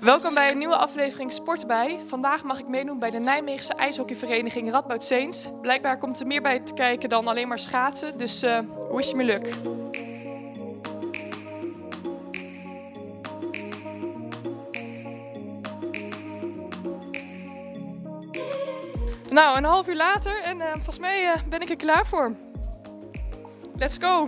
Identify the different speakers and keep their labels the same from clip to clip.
Speaker 1: Welkom bij een nieuwe aflevering Sport bij. Vandaag mag ik meedoen bij de Nijmeegse ijshockeyvereniging Radboud Saints. Blijkbaar komt er meer bij te kijken dan alleen maar schaatsen, dus wish me luck. Nou, een half uur later en volgens mij ben ik er klaar voor. Let's go!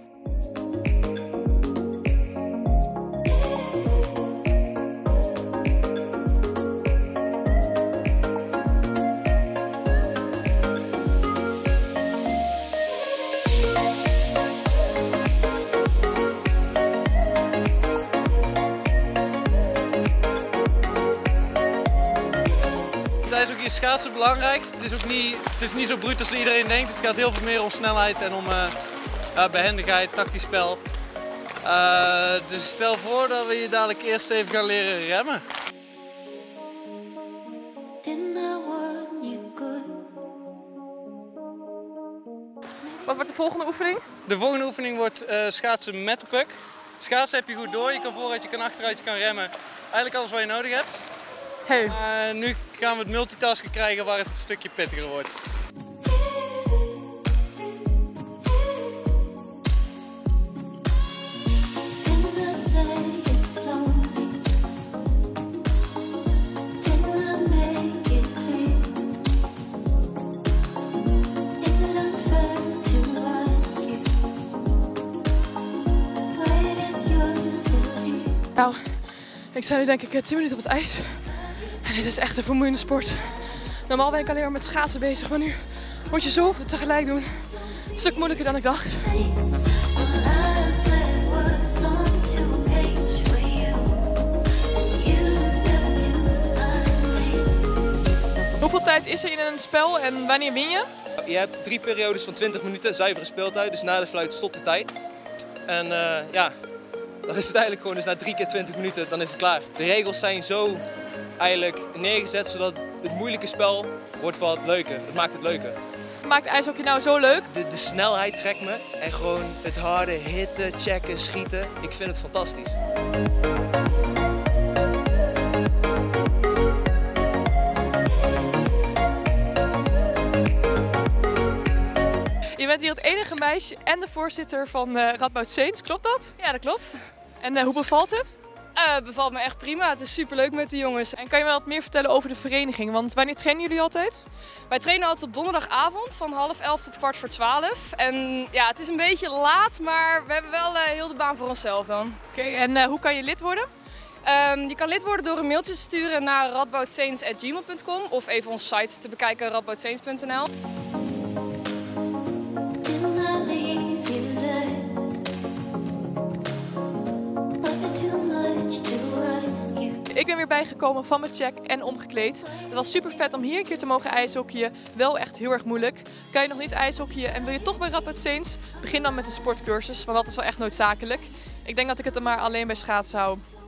Speaker 2: Tijdens ook je schaatsen belangrijk. Het is niet zo bruut als iedereen denkt. Het gaat heel veel meer om snelheid en om behendigheid, tactisch spel. Dus stel voor dat we je dadelijk eerst even gaan leren remmen.
Speaker 1: Wat wordt de volgende oefening?
Speaker 2: De volgende oefening wordt schaatsen met de puck. Schaatsen heb je goed door. Je kan vooruit, je kan achteruit, je kan remmen. Eigenlijk alles wat je nodig hebt.
Speaker 1: Hey.
Speaker 2: Nu gaan we het multitasken krijgen waar het een stukje pittiger wordt.
Speaker 1: Nou, ik sta nu denk ik 10 minuten op het ijs. En dit is echt een vermoeiende sport. Normaal ben ik alleen maar met schaatsen bezig, maar nu moet je zoveel tegelijk doen. Een stuk moeilijker dan ik dacht. Hoeveel tijd is er in een spel en wanneer win je?
Speaker 3: Je hebt 3 periodes van 20 minuten, zuivere speeltijd, dus na de fluit stopt de tijd. En ja, dan is het eigenlijk gewoon, dus na 3 keer 20 minuten, dan is het klaar. De regels zijn zo eigenlijk neergezet, zodat het moeilijke spel wordt wat leuker. Het maakt het leuker.
Speaker 1: Wat maakt ijshockey nou zo leuk?
Speaker 3: De snelheid trekt me en gewoon het harde hitten, checken, schieten. Ik vind het fantastisch.
Speaker 1: Je bent hier het enige meisje en de voorzitter van Radboud Saints, klopt dat?
Speaker 4: Ja, dat klopt.
Speaker 1: En hoe bevalt het?
Speaker 4: Bevalt me echt prima. Het is superleuk met de jongens.
Speaker 1: En kan je me wat meer vertellen over de vereniging? Want wanneer trainen jullie altijd?
Speaker 4: Wij trainen altijd op donderdagavond van 11:30 tot 11:15. En ja, het is een beetje laat, maar we hebben wel heel de baan voor onszelf dan.
Speaker 1: Oké, en hoe kan je lid worden?
Speaker 4: Je kan lid worden door een mailtje te sturen naar radboudsaints@gmail.com of even onze site te bekijken, radboudsaints.nl.
Speaker 1: Ik ben weer bijgekomen van mijn check en omgekleed. Het was super vet om hier een keer te mogen ijshockeyen. Wel echt heel erg moeilijk. Kan je nog niet ijshockeyen en wil je toch bij Radboud Saints? Begin dan met een sportcursus, want dat is wel echt noodzakelijk. Ik denk dat ik het er maar alleen bij schaatsen hou.